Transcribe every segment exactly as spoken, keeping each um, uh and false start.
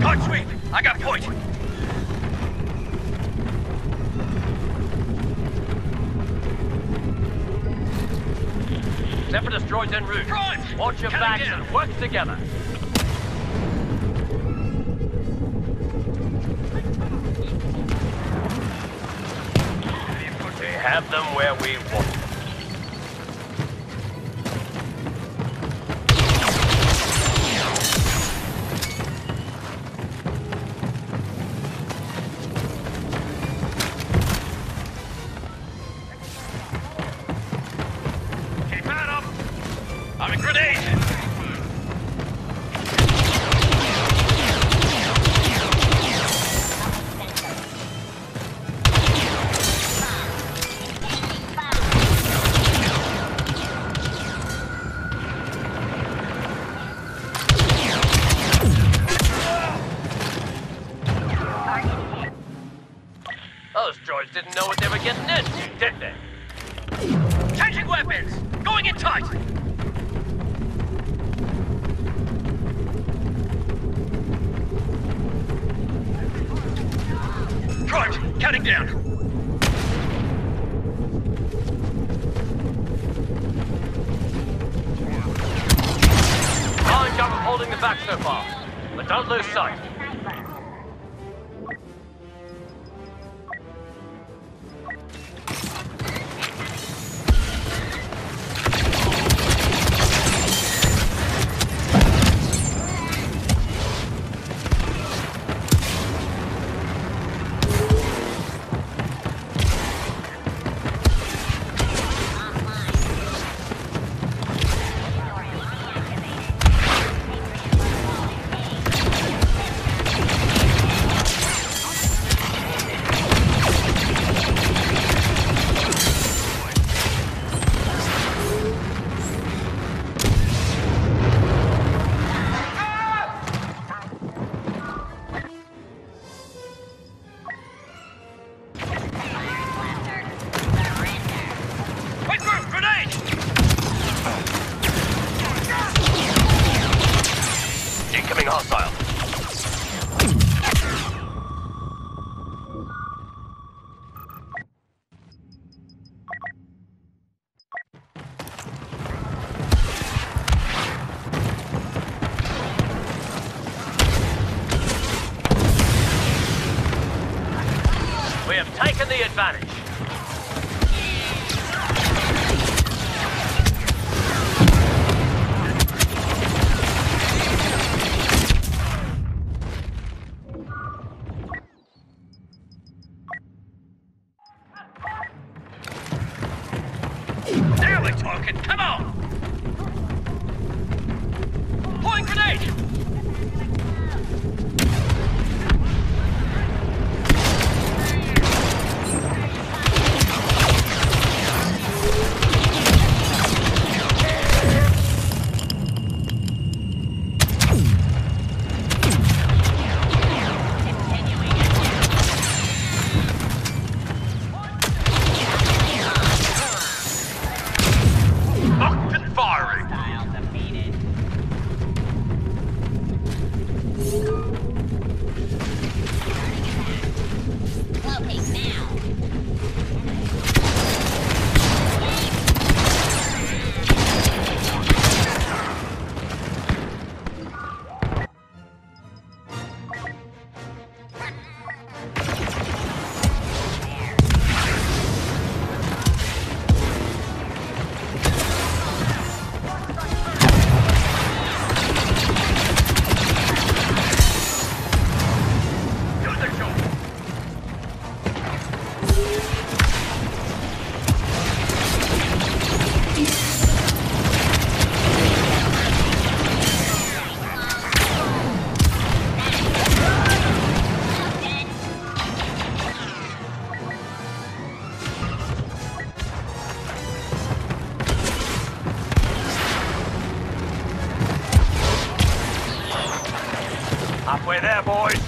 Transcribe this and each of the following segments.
Hard sweep! I got point! Separatist droids en route. Droids! Watch your Coming backs down. and work together. We have them where we want them. Keep at 'em! I'm a grenade! Those droids didn't know what they were getting into, did they? Changing weapons! Going in tight! Droid, counting down! Fine job of holding them back so far, but don't lose sight. Wait for him! Grenade! Incoming hostile. We have taken the advantage. Now we're talking! Come on! Deploying grenade! Locked and firing! Got the shot! Halfway there, boys.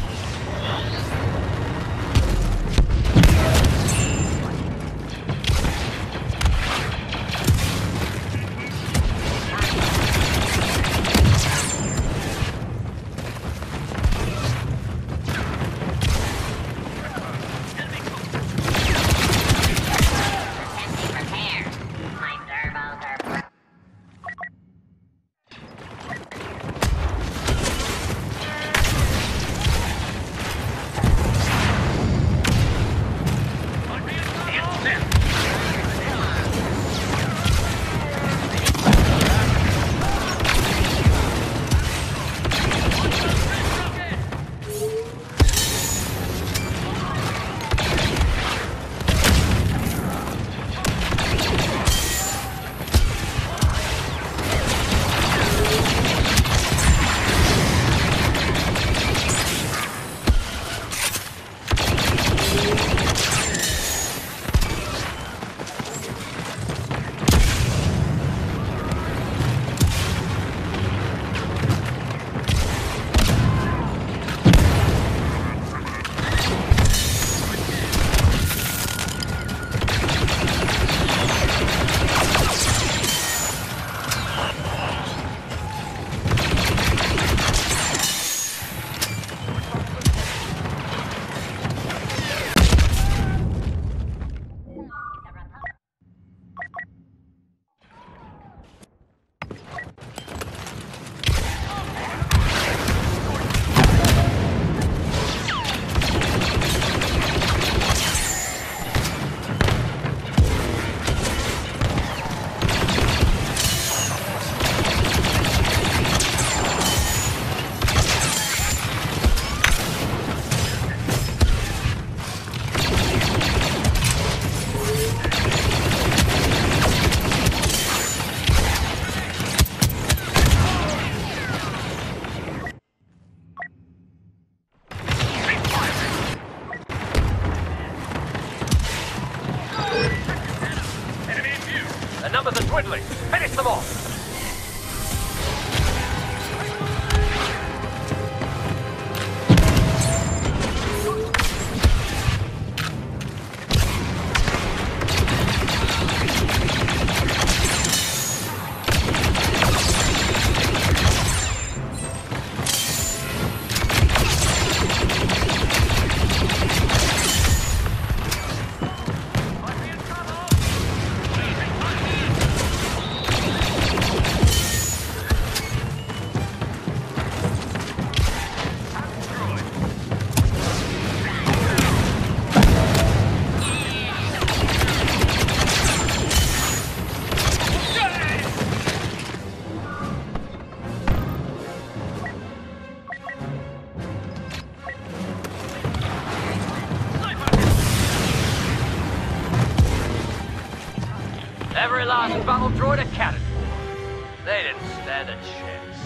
thousand battle droid accounted for. They didn't stand a chance.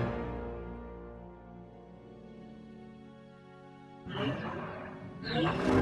Yeah.